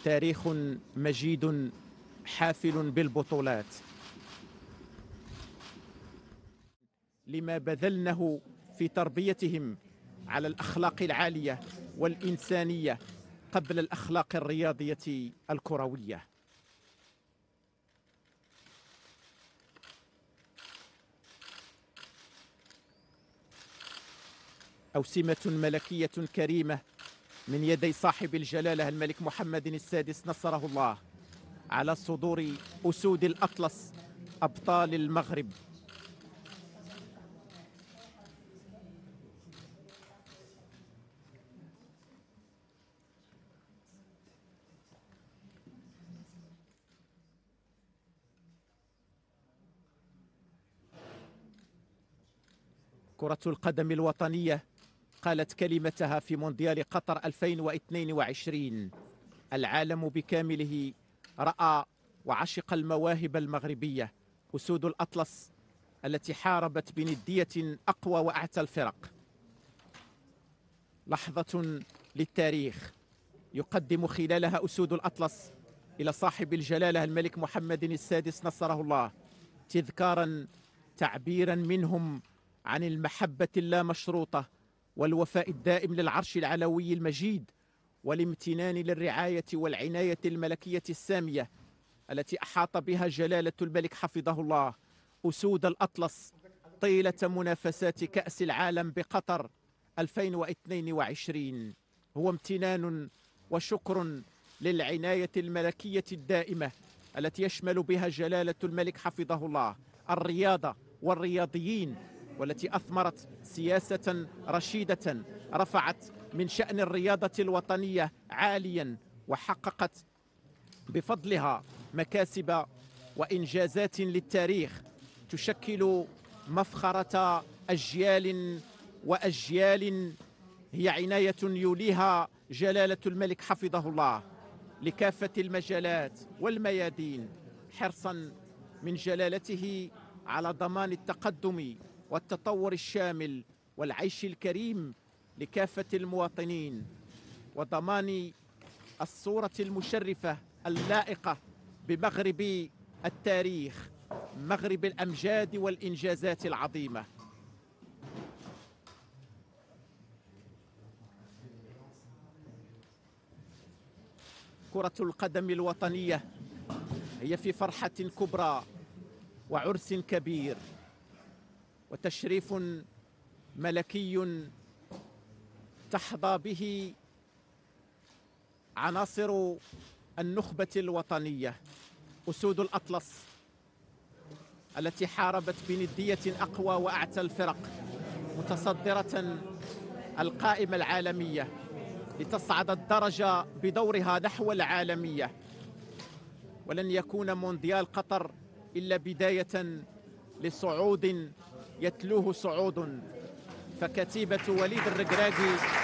تاريخ مجيد حافل بالبطولات، لما بذلنه في تربيتهم على الأخلاق العالية والإنسانية قبل الأخلاق الرياضية الكروية. أوسمة ملكية كريمة من يدي صاحب الجلالة الملك محمد السادس نصره الله على صدور أسود الأطلس أبطال المغرب. كرة القدم الوطنية قالت كلمتها في مونديال قطر 2022. العالم بكامله رأى وعشق المواهب المغربية، أسود الأطلس التي حاربت بندية أقوى وأعتى الفرق. لحظة للتاريخ يقدم خلالها أسود الأطلس إلى صاحب الجلالة الملك محمد السادس نصره الله تذكارا، تعبيرا منهم عن المحبة اللامشروطة والوفاء الدائم للعرش العلوي المجيد، والامتنان للرعاية والعناية الملكية السامية التي أحاط بها جلالة الملك حفظه الله أسود الأطلس طيلة منافسات كأس العالم بقطر 2022. هو امتنان وشكر للعناية الملكية الدائمة التي يشمل بها جلالة الملك حفظه الله الرياضة والرياضيين، والتي أثمرت سياسة رشيدة رفعت من شأن الرياضة الوطنية عاليا، وحققت بفضلها مكاسب وإنجازات للتاريخ تشكل مفخرة أجيال وأجيال. هي عناية يوليها جلالة الملك حفظه الله لكافة المجالات والميادين، حرصا من جلالته على ضمان التقدم والتطور الشامل والعيش الكريم لكافة المواطنين، وضمان الصورة المشرفة اللائقة بمغرب التاريخ، مغرب الأمجاد والإنجازات العظيمة. كرة القدم الوطنية هي في فرحة كبرى وعرس كبير وتشريف ملكي تحظى به عناصر النخبة الوطنية، أسود الأطلس التي حاربت بندية أقوى وأعتى الفرق، متصدرة القائمة العالمية لتصعد الدرجة بدورها نحو العالمية. ولن يكون مونديال قطر إلا بداية لصعود يتلوه صعود، فكتيبة وليد الركراكي